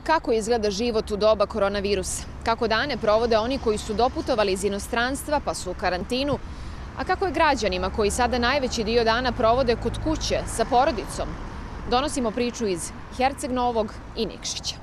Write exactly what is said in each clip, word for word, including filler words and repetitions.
Kako izgleda život u doba koronavirusa? Kako dane provode oni koji su doputovali iz inostranstva pa su u karantinu? A kako je građanima koji sada najveći dio dana provode kod kuće sa porodicom? Donosimo priču iz Herceg Novog i Nikšića.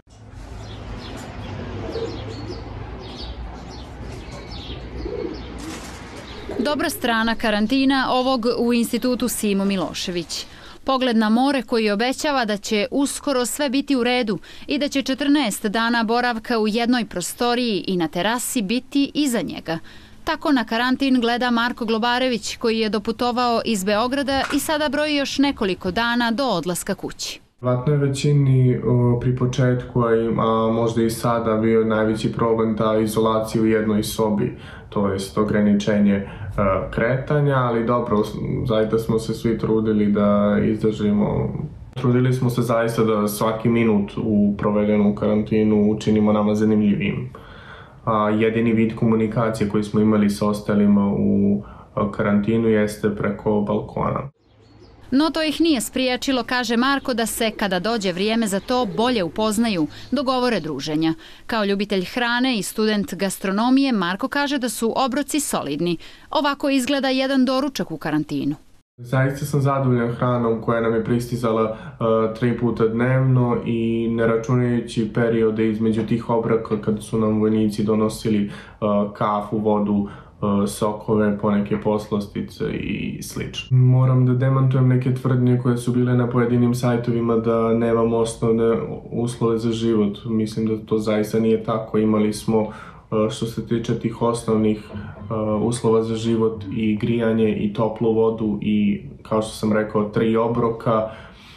Dobra strana karantina ovog u institutu Simo Milošević. Pogled na more koji obećava da će uskoro sve biti u redu i da će četrnaest dana boravka u jednoj prostoriji i na terasi biti iza njega. Tako na karantin gleda Marko Globarević koji je doputovao iz Beograda i sada broji još nekoliko dana do odlaska kući. Vratno je većini pri početku, a možda i sada bio najveći problem ta izolacija u jednoj sobi, to jest ograničenje kretanja, ali dobro, zaista smo se svi trudili da izdržimo. Trudili smo se zaista da svaki minut u provedenom karantinu učinimo nama zanimljivim. A jedini vid komunikacije koji smo imali sa ostalima u karantinu jeste preko balkona. No to ih nije spriječilo, kaže Marko, da se, kada dođe vrijeme za to, bolje upoznaju, dogovore druženja. Kao ljubitelj hrane i student gastronomije, Marko kaže da su obroci solidni. Ovako izgleda jedan doručak u karantinu. Zaista sam zadovoljan hranom koja nam je pristizala uh, tri puta dnevno i ne računajući periode između tih obroka kad su nam vojnici donosili uh, kafu, vodu, sokove, poneke poslastice i slično. Moram da demantujem neke tvrdnje koje su bile na pojedinim sajtovima da nemamo osnovne uslove za život. Mislim da to zaista nije tako. Imali smo, što se tiče tih osnovnih uslova za život, i grijanje i toplu vodu i, kao što sam rekao, tri obroka,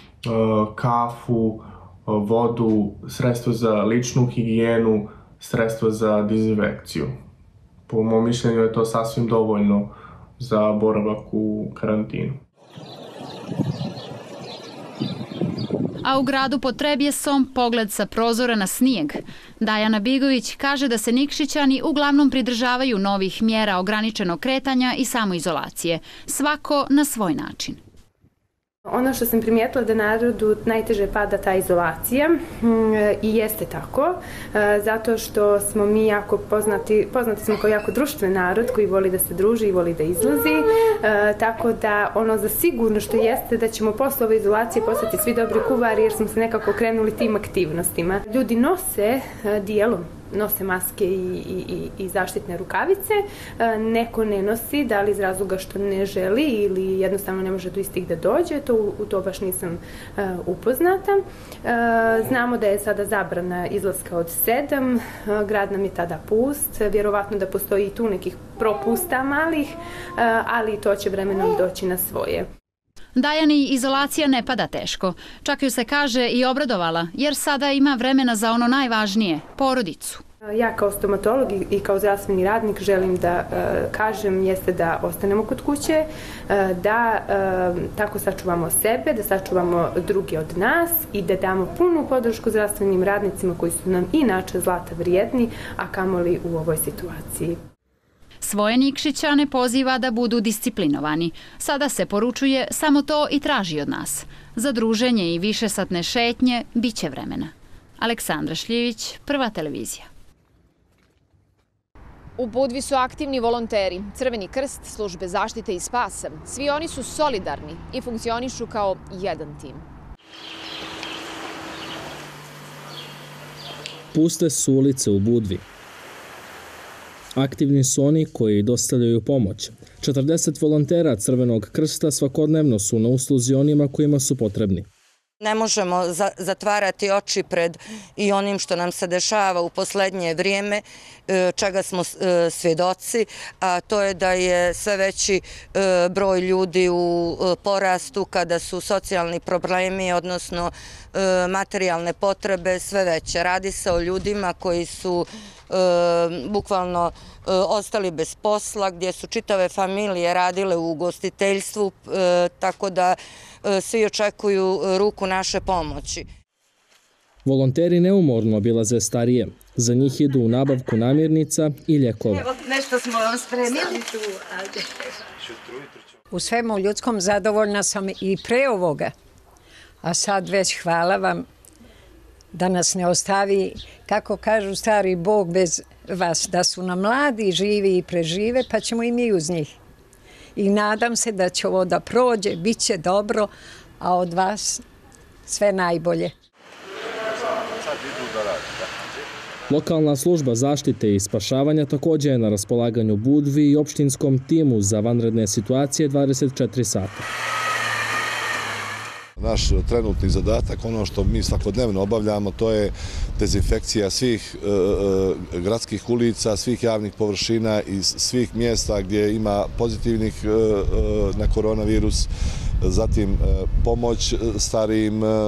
kafu, vodu, sredstva za ličnu higijenu, sredstva za dezinfekciju. Po mom mišljenju je to sasvim dovoljno za boravak u karantinu. A u gradu pod Trebjesom pogled sa prozora na snijeg. Dajana Bigović kaže da se Nikšićani uglavnom pridržavaju novih mjera ograničenog kretanja i samoizolacije. Svako na svoj način. Ono što sam primijetila da narodu najteže pada ta izolacija i jeste tako, zato što smo mi jako poznati, poznati smo kao jako društven narod koji voli da se druži i voli da izlazi, tako da ono za sigurno što jeste da ćemo posle ove izolacije postati svi dobri kuvari jer smo se nekako krenuli tim aktivnostima. Ljudi nose dijelom nose maske i, i, i zaštitne rukavice, neko ne nosi, da li iz razloga što ne želi ili jednostavno ne može do istih da dođe, to, u to baš nisam uh, upoznata. Uh, znamo da je sada zabrana izlaska od sedam, uh, grad nam je tada pust, vjerovatno da postoji i tu nekih propusta malih, uh, ali to će vremenom doći na svoje. Dajani izolacija ne pada teško. Čak ju se, kaže, i obradovala, jer sada ima vremena za ono najvažnije, porodicu. Ja kao stomatolog i kao zdravstveni radnik želim da uh, kažem jeste da ostanemo kod kuće, uh, da uh, tako sačuvamo sebe, da sačuvamo druge od nas i da damo punu podršku zdravstvenim radnicima koji su nam inače zlata vrijedni, a kamoli u ovoj situaciji. Svoje Nikšićane poziva da budu disciplinovani. Sada se poručuje samo to i traži od nas. Za druženje i višesatne šetnje bit će vremena. Aleksandra Šljivić, Prva televizija. U Budvi su aktivni volonteri, Crveni krst, službe zaštite i spasa. Svi oni su solidarni i funkcionišu kao jedan tim. Puste su ulice u Budvi. Aktivni su oni koji dostavljaju pomoć. četrdeset volontera Crvenog krsta svakodnevno su na usluzi onima kojima su potrebni. Ne možemo zatvarati oči pred i onim što nam se dešava u poslednje vrijeme, čega smo svjedoci, a to je da je sve veći broj ljudi u porastu kada su socijalni problemi, odnosno materijalne potrebe sve veće. Radi se o ljudima koji su bukvalno ostali bez posla, gdje su čitave familije radile u ugostiteljstvu, tako da svi očekuju ruku naše pomoći. Volonteri neumorno obilaze starije. Za njih idu u nabavku namirnica i ljekova. Evo, nešto smo vam spremili tu. U svemu ljudskom zadovoljna sam i pre ovoga. A sad već hvala vam da nas ne ostavi, kako kažu stari Bog, bez vas, da su nam mladi, živi i prežive, pa ćemo i mi uz njih. I nadam se da će ovo da prođe, bit će dobro, a od vas sve najbolje. Lokalna služba zaštite i spašavanja također je na raspolaganju Budvi i opštinskom timu za vanredne situacije dvadeset četiri sata. Naš trenutni zadatak, ono što mi svakodnevno obavljamo, to je dezinfekcija svih e, gradskih ulica, svih javnih površina i svih mjesta gdje ima pozitivnih e, na koronavirus, zatim e, pomoć starijim, e,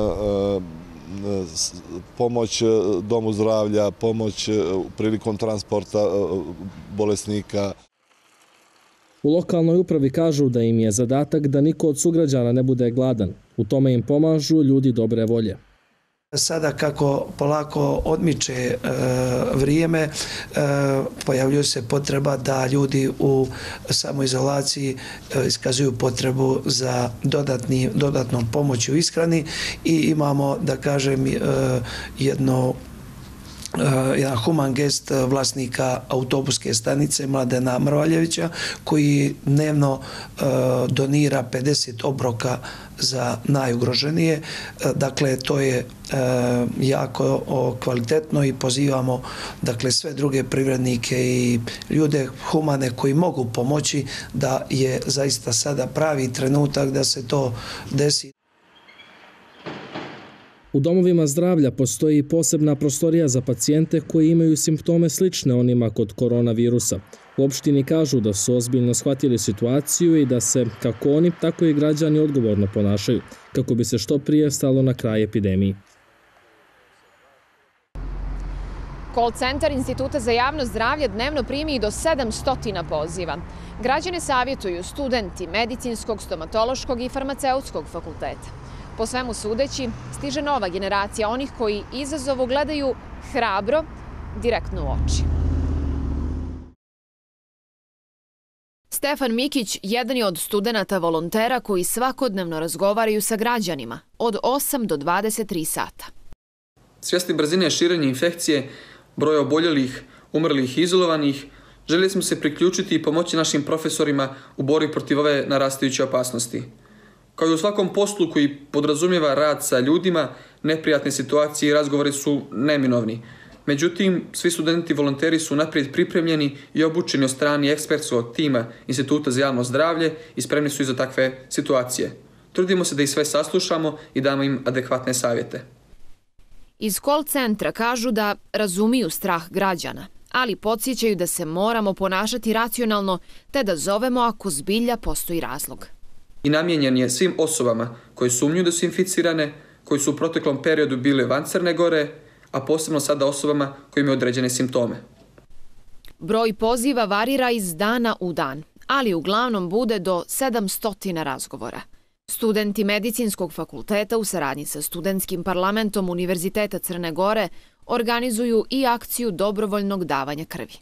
pomoć domu zdravlja, pomoć prilikom transporta bolesnika. U lokalnoj upravi kažu da im je zadatak da niko od sugrađana ne bude gladan. U tome im pomažu ljudi dobre volje. Sada kako polako odmiče e, vrijeme, e, pojavljuje se potreba da ljudi u samoizolaciji e, iskazuju potrebu za dodatni, dodatnom pomoći u ishrani i imamo, da kažem, e, jedno jedan human gest vlasnika autobuske stanice Mladena Mrvaljevića koji dnevno donira pedeset obroka za najugroženije. Dakle, to je jako kvalitetno i pozivamo, dakle, sve druge privrednike i ljude humane koji mogu pomoći, da je zaista sada pravi trenutak da se to desi. U domovima zdravlja postoji posebna prostorija za pacijente koji imaju simptome slične onima kod koronavirusa. U opštini kažu da su ozbiljno shvatili situaciju i da se kako oni, tako i građani odgovorno ponašaju, kako bi se što prije stalo na kraj epidemiji. Call centar Instituta za javno zdravlje dnevno primi i do sedamsto poziva. Građane savjetuju studenti medicinskog, stomatološkog i farmaceutskog fakulteta. Po svemu sudeći, stiže nova generacija onih koji izazovu gledaju hrabro, direktno u oči. Stefan Mikić jedan je od studenata volontera koji svakodnevno razgovaraju sa građanima od osam do dvadeset tri sata. Svjesni brzine širenja infekcije, broja oboljelih, umrlih i izolovanih, željeli smo se priključiti i pomoći našim profesorima u borbi protiv ove narastajuće opasnosti. Kao i u svakom poslu koji podrazumijeva rad sa ljudima, neprijatne situacije i razgovori su neminovni. Međutim, svi studenti volonteri su naprijed pripremljeni i obučeni od strani ekspertskog tima Instituta za javno zdravlje i spremni su i za takve situacije. Trudimo se da ih sve saslušamo i damo im adekvatne savjete. Iz call centra kažu da razumiju strah građana, ali podsjećaju da se moramo ponašati racionalno te da zovemo ako zbilja postoji razlog. I namijenjen je svim osobama koje sumnjuju da su inficirane, koji su u proteklom periodu bile van Crne Gore, a posebno sada osobama koji imaju određene simptome. Broj poziva varira iz dana u dan, ali uglavnom bude do sedamsto razgovora. Studenti medicinskog fakulteta u saradnji sa studentskim parlamentom Univerziteta Crne Gore organizuju i akciju dobrovoljnog davanja krvi.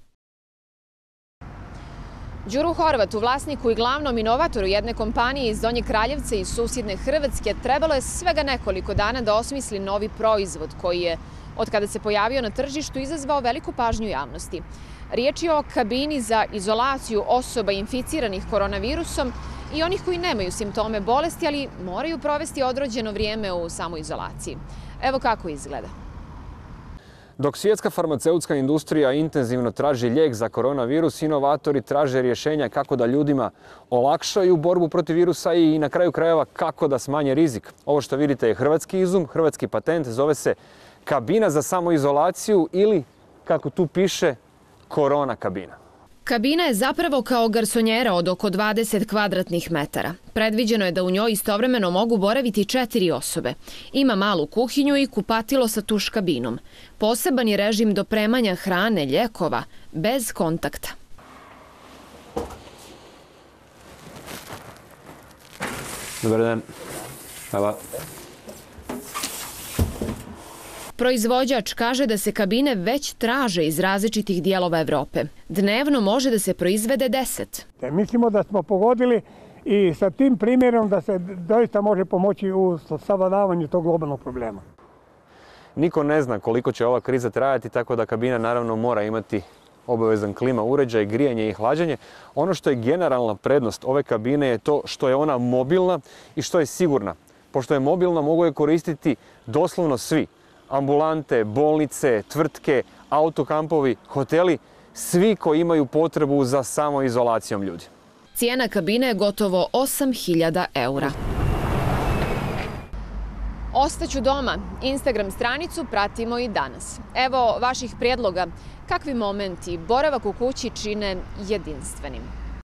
Đuru Horvatu, vlasniku i glavnom inovatoru jedne kompanije iz Donjeg Kraljevca i susjedne Hrvatske, trebalo je svega nekoliko dana da osmisli novi proizvod koji je, od kada se pojavio na tržištu, izazvao veliku pažnju javnosti. Riječ je o kabini za izolaciju osoba inficiranih koronavirusom i onih koji nemaju simptome bolesti, ali moraju provesti određeno vrijeme u samoizolaciji. Evo kako izgleda. Dok svjetska farmaceutska industrija intenzivno traži lijek za koronavirus, inovatori traže rješenja kako da ljudima olakšaju borbu protiv virusa i na kraju krajeva kako da smanje rizik. Ovo što vidite je hrvatski izum, hrvatski patent, zove se kabina za samoizolaciju ili, kako tu piše, korona kabina. Kabina je zapravo kao garsonjera od oko dvadeset kvadratnih metara. Predviđeno je da u njoj istovremeno mogu boraviti četiri osobe. Ima malu kuhinju i kupatilo sa tuš kabinom. Poseban je režim dopremanja hrane, lijekova, bez kontakta. Dobar dan. Hvala. Proizvođač kaže da se kabine već traže iz različitih dijelova Evrope. Dnevno može da se proizvede deset. Mislimo da smo pogodili i sa tim primjerom da se doista može pomoći u savladavanju tog globalnog problema. Niko ne zna koliko će ova kriza trajati, tako da kabina naravno mora imati obavezan klima uređaj, grijanje i hlađenje. Ono što je generalna prednost ove kabine je to što je ona mobilna i što je sigurna. Pošto je mobilna, mogu je koristiti doslovno svi. Ambulante, bolnice, tvrtke, autokampovi, hoteli, svi koji imaju potrebu za samoizolacijom ljudi. Cijena kabine je gotovo osam hiljada eura. Ostaću doma. Instagram stranicu pratimo i danas. Evo vaših prijedloga. Kakvi momenti boravak u kući čine jedinstvenim?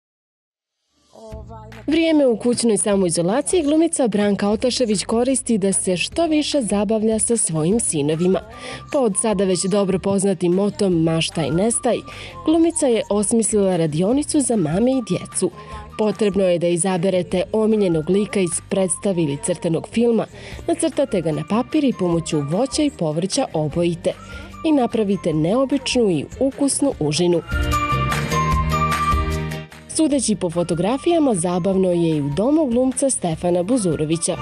Vrijeme u kućnoj samoizolaciji glumica Branka Otašević koristi da se što više zabavlja sa svojim sinovima. Pod sada već dobro poznatim motom Maštaj nestaj, glumica je osmislila radionicu za mame i djecu. Potrebno je da izaberete omiljenog lika iz predstave ili crtanog filma, nacrtate ga na papir i pomoću voća i povrća obojite i napravite neobičnu i ukusnu užinu. Sudeći po fotografijama, zabavno je i u domu glumca Stefana Buzurovića.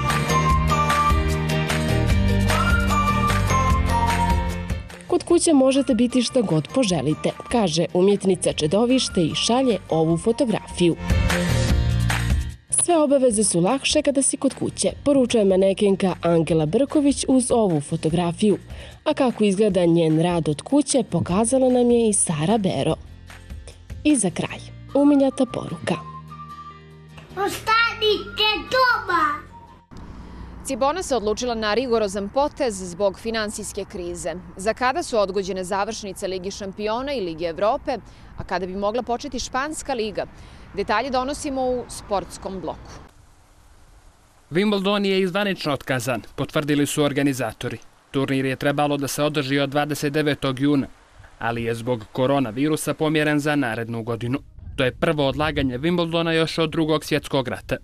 Kod kuće možete biti šta god poželite, kaže umjetnica Čedovište i šalje ovu fotografiju. Sve obaveze su lakše kada si kod kuće, poručuje manekenka Angela Brković uz ovu fotografiju. A kako izgleda njen rad od kuće, pokazala nam je i Sara Bero. I za kraj, umiljata poruka. Ostanite doma! Cibona se odlučila na rigorozan potez zbog finansijske krize. Za kada su odgođene završnice Ligi šampiona i Lige Evrope, a kada bi mogla početi Španska liga? Detalje donosimo u sportskom bloku. Wimbledon je zvanično otkazan, potvrdili su organizatori. Turnir je trebalo da se održi od dvadeset devetog juna, ali je zbog koronavirusa pomjeren za narednu godinu. To je prvo odlaganje Wimbledona još od drugog svjetskog rata.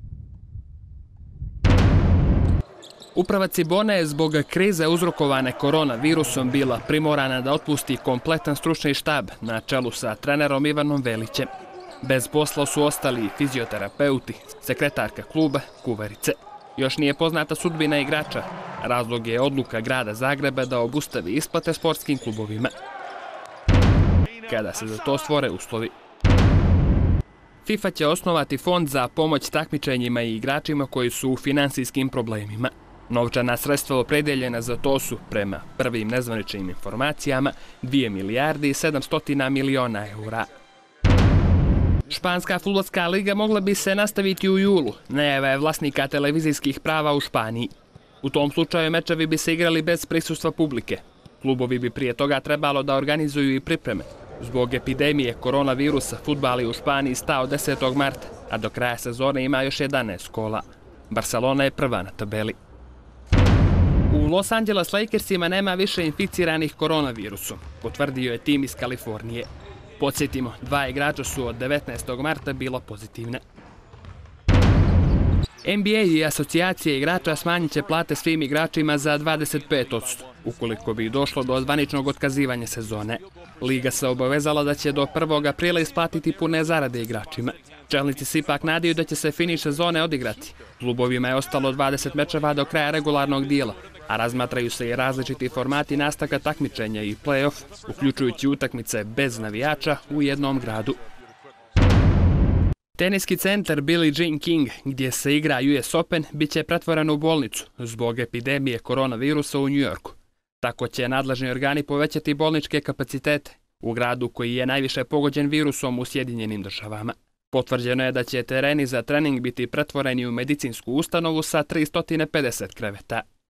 Uprava Cibone je zbog krize uzrokovane koronavirusom bila primorana da otpusti kompletan stručni štab na čelu sa trenerom Ivanom Velićem. Bez posla su ostali fizioterapeuti, sekretarka kluba, kuvarice. Još nije poznata sudbina igrača. Razlog je odluka grada Zagreba da obustavi isplate sportskim klubovima, kada se za to stvore uslovi. FIFA će osnovati fond za pomoć takmičenjima i igračima koji su u finansijskim problemima. Novčana sredstva opredeljena za to su, prema prvim nezvaničnim informacijama, dvije milijarde i sedamsto miliona eura. Španska fudbalska liga mogla bi se nastaviti u julu, najava je vlasnika televizijskih prava u Španiji. U tom slučaju mečevi bi se igrali bez prisustva publike. Klubovi bi prije toga trebalo da organizuju i pripreme. Zbog epidemije koronavirusa fudbal je u Španiji stao desetog marta, a do kraja sezone ima još jedanaest kola. Barcelona je prva na tabeli. U Los Angeles Lakersima nema više inficiranih koronavirusom, potvrdio je tim iz Kalifornije. Podsjetimo, dva igrača su od devetnaestog marta bilo pozitivne. N B A i asocijacije igrača smanjit će plate svim igračima za dvadeset pet posto, ukoliko bi došlo do zvaničnog otkazivanja sezone. Liga se obavezala da će do prvog aprila isplatiti pune zarade igračima. Čelnici se ipak nadaju da će se finiš sezone odigrati. Klubovima je ostalo dvadeset mečeva do kraja regularnog dijela, a razmatraju se i različiti formati nastavka takmičenja i play-off, uključujući utakmice bez navijača u jednom gradu. Teniski centar Billie Jean King, gdje se igra U S Open, bit će pretvoren u bolnicu zbog epidemije koronavirusa u Njujorku. Tako će nadležni organi povećati bolničke kapacitete u gradu koji je najviše pogođen virusom u Sjedinjenim državama. Potvrđeno je da će tereni za trening biti pretvoreni u medicinsku ustanovu sa tristo pedeset kreveta.